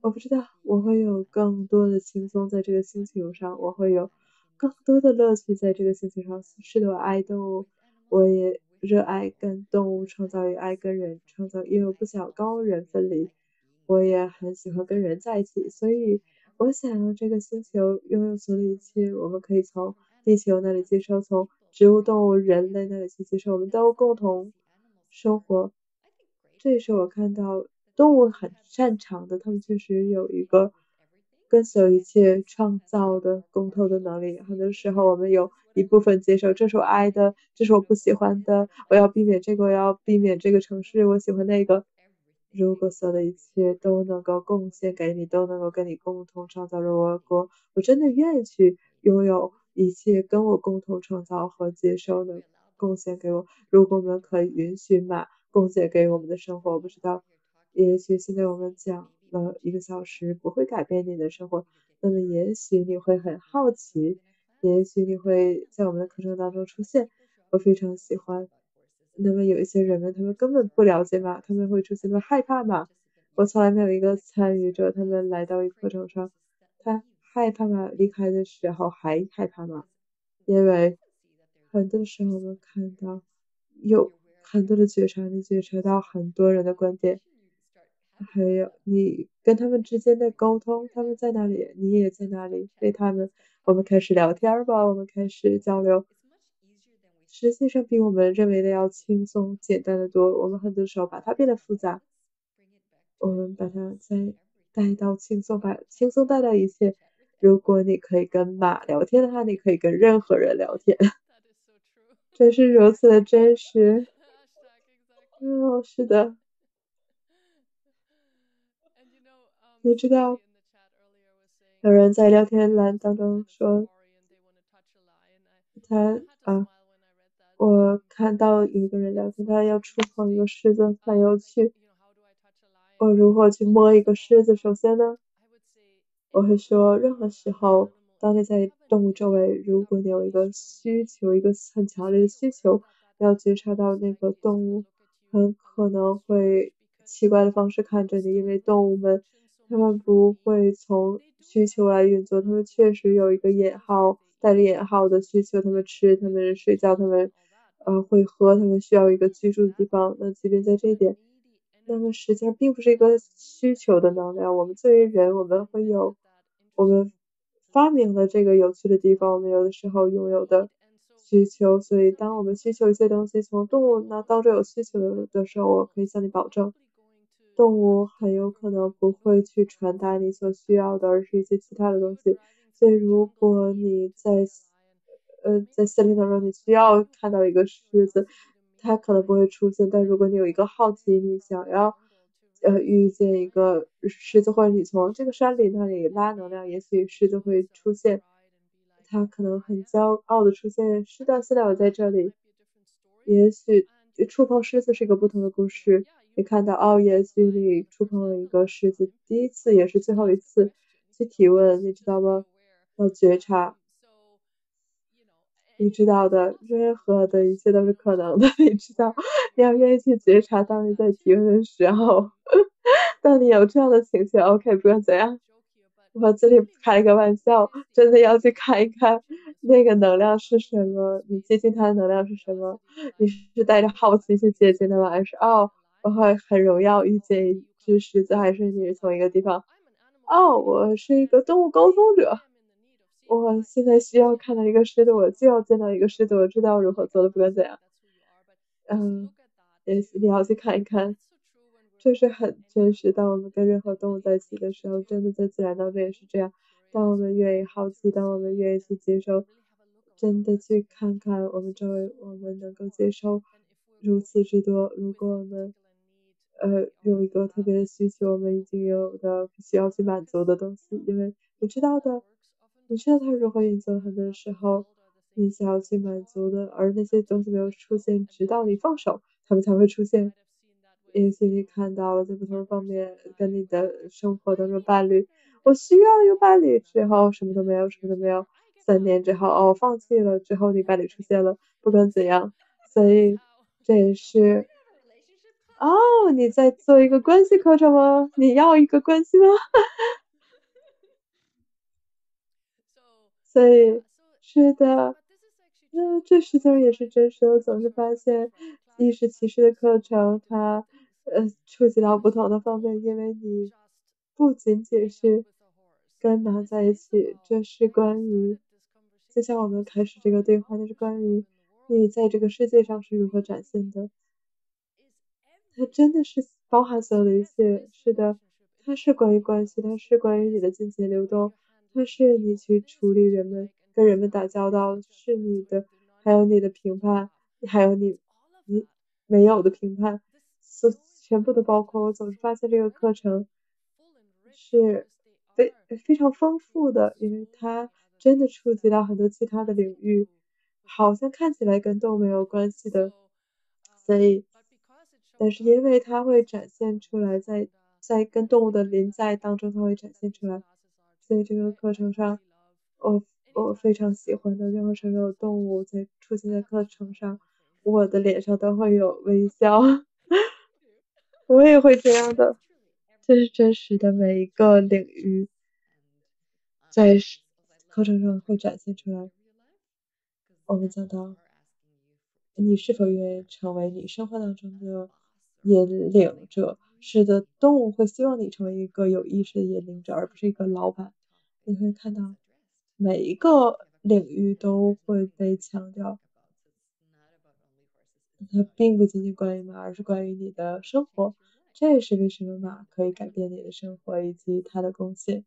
我不知道，我会有更多的轻松在这个星球上，我会有更多的乐趣在这个星球上。是的，我爱动物，我也热爱跟动物创造，也爱跟人创造，因为我不想高人分离。我也很喜欢跟人在一起，所以我想让这个星球拥有所有的一切，我们可以从地球那里接收，从植物、动物、人类那里去接受，我们都共同生活。这也是我看到动物很擅长的，它们确实有一个跟随一切创造的共同的能力。很多时候我们有一部分接受，这是我爱的，这是我不喜欢的，我要避免这个，我要避免这个城市，我喜欢那个。如果所有的一切都能够贡献给你，都能够跟你共同创造，如果我真的愿意去拥有一切跟我共同创造和接受的贡献给我，如果我们可以允许贡献给我们的生活，我不知道，也许现在我们讲了1个小时不会改变你的生活，那么也许你会很好奇，也许你会在我们的课程当中出现，我非常喜欢。那么有一些人们，他们根本不了解马，他们会出现了害怕马。我从来没有一个参与者，他们来到一个课程上，他害怕马，离开的时候还害怕马，因为很多时候我们看到有很多的觉察，你觉察到很多人的观点，还有你跟他们之间的沟通，他们在哪里，你也在哪里，对他们，我们开始聊天儿吧，我们开始交流。实际上比我们认为的要轻松简单的多，我们很多时候把它变得复杂，我们把它再带到轻松，把轻松带到一切。如果你可以跟马聊天的话，你可以跟任何人聊天，这是如此的真实。哦，是的，你知道，有人在聊天栏当中说他我看到有一个人聊天，他要触碰一个狮子，很有趣。我如何去摸一个狮子？首先呢，我会说，任何时候，当你在动物周围，如果你有一个需求，一个很强烈的需求，要觉察到那个动物很可能会奇怪的方式看着你，因为动物们它们不会从需求来运作，它们确实有一个引号，带着引号的需求，它们吃，它们睡觉，它们会喝，它们需要一个居住的地方。那即便在这一点，那么实际上并不是一个需求的能量。我们作为人，我们会有我们发明了这个有趣的地方，我们有的时候拥有的需求。所以当我们需求一些东西从动物那当中有需求的时候，我可以向你保证，动物很有可能不会去传达你所需要的，而是一些其他的东西。所以如果你在森林当中，你需要看到一个狮子，它可能不会出现，但如果你有一个好奇，你想要遇见一个狮子，或者你从这个山里那里拉能量，也许狮子会出现，它可能很骄傲的出现，是的，现在我在这里。也许触碰狮子是一个不同的故事，你看到哦，也许你触碰了一个狮子，第一次也是最后一次去提问，你知道吗？要觉察，你知道的，任何的一切都是可能的，你知道，你要愿意去觉察，当你在提问的时候，当你有这样的情绪，OK，不管怎样，我这里开一个玩笑，真的要去看一看那个能量是什么，你接近它的能量是什么？你是带着好奇去接近的吗？还是哦，我会很荣耀遇见一只狮子，还是你是从一个地方？哦，我是一个动物沟通者。我现在需要看到一个狮子，我就要见到一个狮子，我知道如何做的，不管怎样。嗯，也许你要去看一看，这是很真实。当我们跟任何动物在一起的时候，真的在自然当中也是这样。当我们愿意好奇，当我们愿意去接受，真的去看看我们周围，我们能够接受如此之多。如果我们有一个特别的需求，我们已经有的需要去满足的东西，因为你知道的，你知道它如何运作，很多时候你想要去满足的，而那些东西没有出现，直到你放手，它们才会出现。也许你看到了在不同方面跟你的生活当中伴侣，我需要一个伴侣之后什么都没有，什么都没有。3年之后，哦，放弃了之后，你伴侣出现了，不管怎样，所以这也是哦，你在做一个关系课程吗？你要一个关系吗？所以是的，那这实际上也是真实的。我总是发现意识其实的课程，它触及到不同的方面，因为你不仅仅是跟马在一起，这是关于，就像我们开始这个对话，那是关于你在这个世界上是如何展现的。它真的是包含所有的一切，是的，它是关于关系，它是关于你的金钱流动，它是你去处理人们，跟人们打交道，是你的，还有你的评判，还有你没有的评判，全部都包括。我总是发现这个课程是非常丰富的，因为它真的触及到很多其他的领域，好像看起来跟动物没有关系的，所以，但是因为它会展现出来在跟动物的临在当中，它会展现出来，所以这个课程上，我我非常喜欢的，任何时候有动物出现在课程上，我的脸上都会有微笑，我也会这样的。这是真实的，每一个领域在课程上会展现出来。我们讲到你是否愿意成为你生活当中的引领者？是的，动物会希望你成为一个有意识的引领者，而不是一个老板。你会看到每一个领域都会被强调，它并不仅仅关于马，而是关于你的生活。这也是为什么马可以改变你的生活以及它的贡献。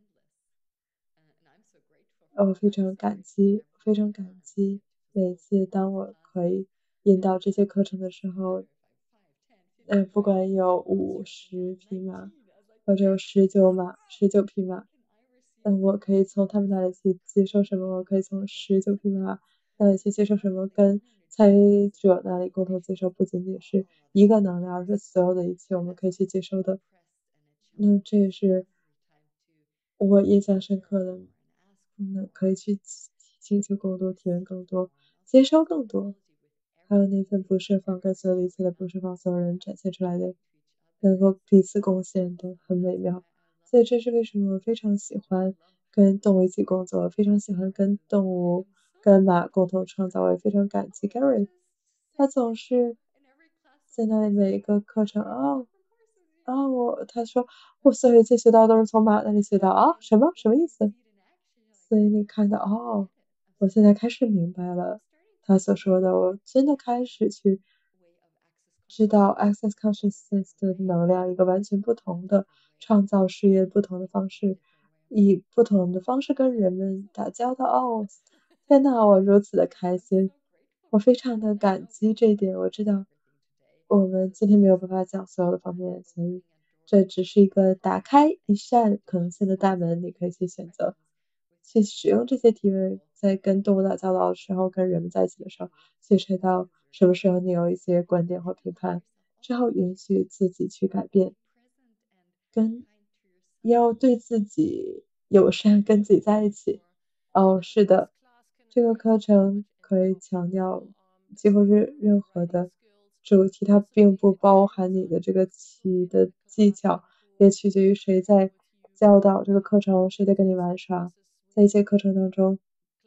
我非常感激，非常感激每次当我可以引导这些课程的时候，不管有50匹马，或者有19匹马，我可以从他们那里去接受什么？我可以从19匹马那里去接受什么？跟参与者那里共同接受，不仅仅是一个能量，而是所有的一切我们可以去接收的。那这也是我印象深刻的，可以去请求更多，体验更多，接收更多，还有那份不设防跟所有的一切的不设防，所有人展现出来的，能够彼此贡献的很美妙。所以这是为什么我非常喜欢跟动物一起工作，非常喜欢跟动物、跟马共同创造，我也非常感激 Gary，他总是在那里每一个课程他说我所有一切学到都是从马那里学到啊，什么意思？所以你看到我现在开始明白了他所说的，我真的开始去知道 access consciousness 的能量，一个完全不同的创造事业，不同的方式，以不同的方式跟人们打交道。天呐，我如此的开心，我非常的感激这一点。我知道我们今天没有办法讲所有的方面，所以这只是一个打开一扇可能性的大门，你可以去选择。去使用这些提问，在跟动物打交道的时候，跟人们在一起的时候，去知道什么时候你有一些观点或评判，之后允许自己去改变，跟要对自己友善，跟自己在一起。是的，这个课程可以强调几乎是任何的主题，它并不包含你的这个棋的技巧，也取决于谁在教导这个课程，谁在跟你玩耍。在一些课程当中，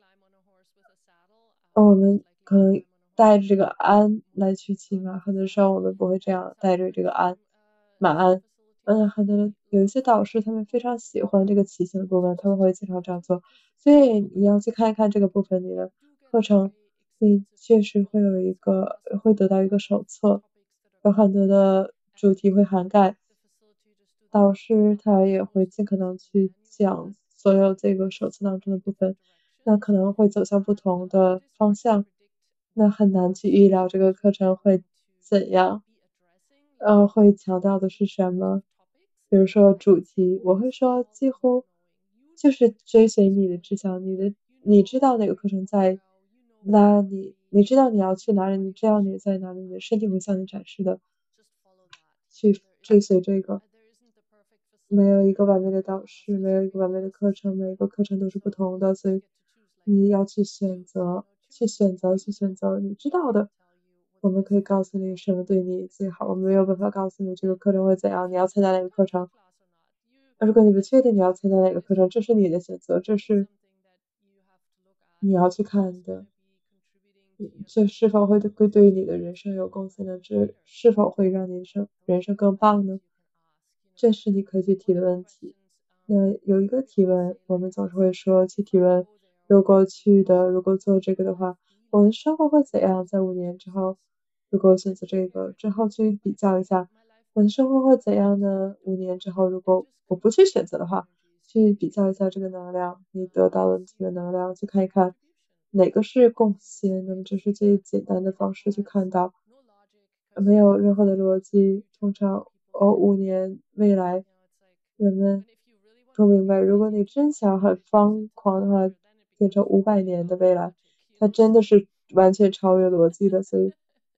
我们可能带着这个鞍来去骑马，很多时候我们不会这样带着这个马鞍。很多人有一些导师他们非常喜欢这个骑行的部分，他们会经常这样做。所以你要去看一看这个部分，你的课程，你确实会得到一个手册，有很多的主题会涵盖。导师他也会尽可能去讲所有这个手册当中的部分，那可能会走向不同的方向，那很难去预料这个课程会怎样，会强调的是什么。比如说主题，我会说几乎就是追随你的志向，你知道哪个课程在拉你，你知道你要去哪里，你知道你在哪里，你的身体会向你展示的，去追随这个。没有一个完美的导师，没有一个完美的课程，每一个课程都是不同的，所以你要去选择，去选择你知道的。 我们可以告诉你什么对你最好，我们没有办法告诉你这个课程会怎样，你要参加哪个课程。如果你不确定你要参加哪个课程，这是你的选择，这是你要去看的。这是否会对你的人生有贡献呢？这是否会让你人生更棒呢？这是你可以去提的问题。那有一个提问，我们总是会说去提问，如果做这个的话，我的生活会怎样？在5年之后，如果我选择这个之后去比较一下，我的生活会怎样呢？5年之后，如果我不去选择的话，去比较一下这个能量，你得到的这个能量，去看一看哪个是贡献。那么这是最简单的方式去看到，没有任何的逻辑。通常5年未来，人们不明白，如果你真想很疯狂的话，变成500年的未来，它真的是完全超越逻辑的。所以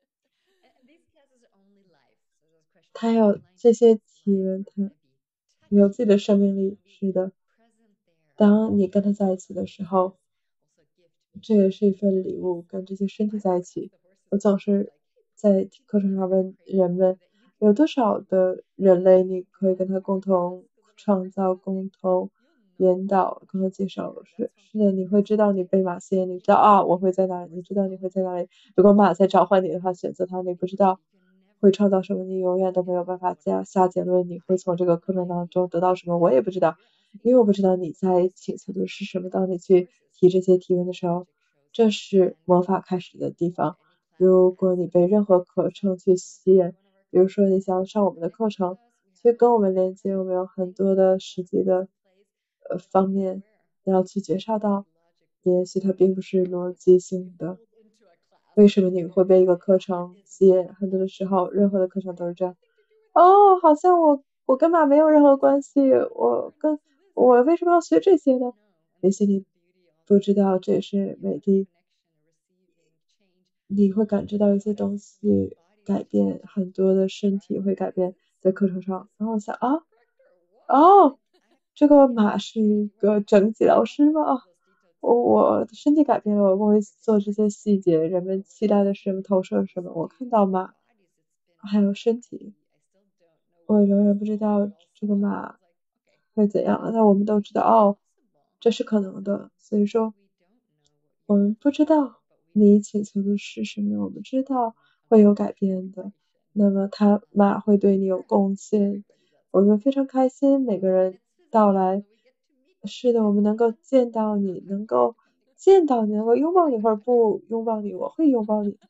它有这些体人，它有自己的生命力。是的，当你跟他在一起的时候，这也是一份礼物，跟这些身体在一起。我总是在课程上问人们，有多少的人类你可以跟他共同创造、共同引导、共同接受？是的，你会知道你被马吸引，你知道啊，我会在哪里，你知道你会在哪里。如果马在召唤你的话，选择它，你不知道会创造什么，你永远都没有办法下结论，你会从这个课程当中得到什么，我也不知道。因为我不知道你在请求的是什么。当你去提这些提问的时候，这是魔法开始的地方。如果你被任何课程去吸引，比如说你想上我们的课程，去跟我们连接，我们有很多的实际的方面，你要去觉察到，也许它并不是逻辑性的。为什么你会被一个课程吸引？很多的时候，任何的课程都是这样。哦，好像我跟马没有任何关系，我为什么要学这些呢？也许你不知道这是美丽，你会感知到一些东西改变，很多的身体会改变在课程上。然后我想啊，哦，这个马是一个整体老师吗？我的身体改变了，我会做这些细节，人们期待的是什么，投射什么，我看到马，还有身体。我永远不知道这个马会怎样，但我们都知道，哦，这是可能的。所以说，我们不知道你请求的是什么，我们知道会有改变的。那么马会对你有贡献，我们非常开心，每个人到来。是的，我们能够见到你，能够拥抱你，或者不拥抱你，我会拥抱你。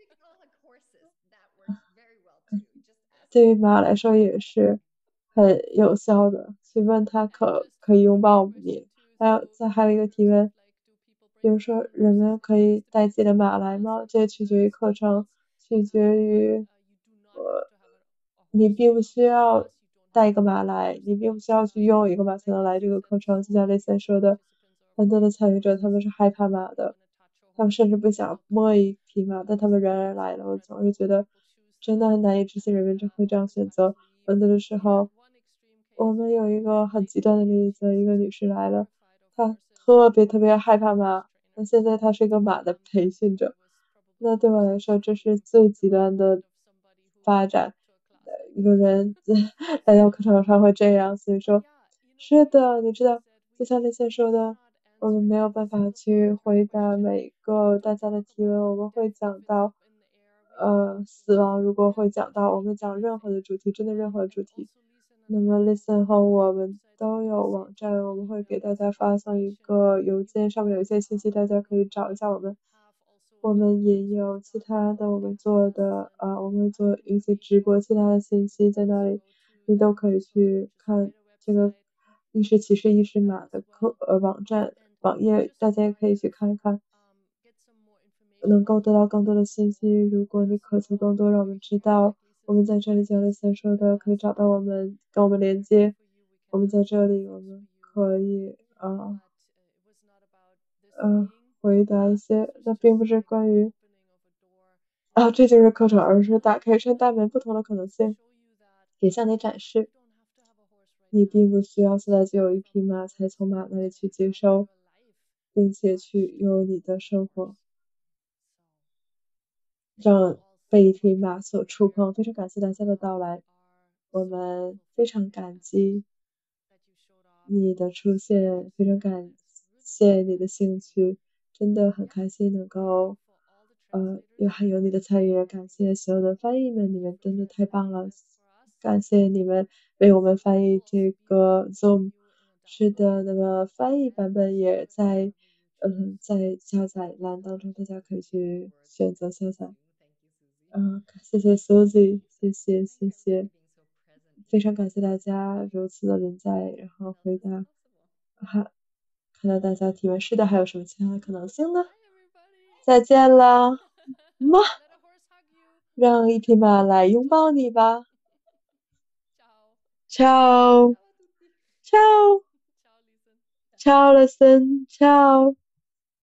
对于马来说也是很有效的，去问他可以拥抱你。还有一个提问，比如说人们可以带自己的马来吗？这取决于课程，取决于你并不需要带一个马来，你并不需要去拥有一个马才能来这个课程。就像 Lisen 说的，很多的参与者他们是害怕马的，他们甚至不想摸一匹马，但他们仍然来了。我总是觉得真的很难以置信，人们会这样选择。很多的时候，我们有一个很极端的例子，一个女士来了，她特别害怕马，那现在她是一个马的培训者。那对我来说，这是最极端的发展。一个人来到课堂上会这样，所以说，是的，你知道，就像那些说的，我们没有办法去回答每个大家的提问，我们会讲到，死亡，如果会讲到，我们讲任何的主题，真的任何主题。那么 Listen 和我们都有网站，我们会给大家发送一个邮件，上面有一些信息，大家可以找一下我们。我们也有其他的我们做的我们会做一些直播，其他的信息在那里，你都可以去看这个意识骑士意识码的网站网页，大家也可以去看一看，能够得到更多的信息。如果你渴求更多，让我们知道，我们在这里像雷森说的，可以找到我们，跟我们连接。我们在这里，我们可以回答一些，那并不是关于这就是课程，而是打开一扇大门，不同的可能性，也向你展示，你并不需要现在就有一匹马才从马那里去接收，并且去拥有你的生活。 被一匹马所触碰。非常感谢大家的到来，我们非常感激你的出现，非常感谢你的兴趣，真的很开心能够，还有你的参与，感谢所有的翻译们，你们真的太棒了，感谢你们为我们翻译这个 Zoom。是的，那么翻译版本也在下载栏当中，大家可以去选择下载。谢谢 Suzy，谢谢，非常感谢大家如此的临在，然后回答，哈，看到大家提问，是的，还有什么其他的可能性呢？再见了，么，让一匹马来拥抱你吧，ciao，ciao，ciao，Lisen，ciao。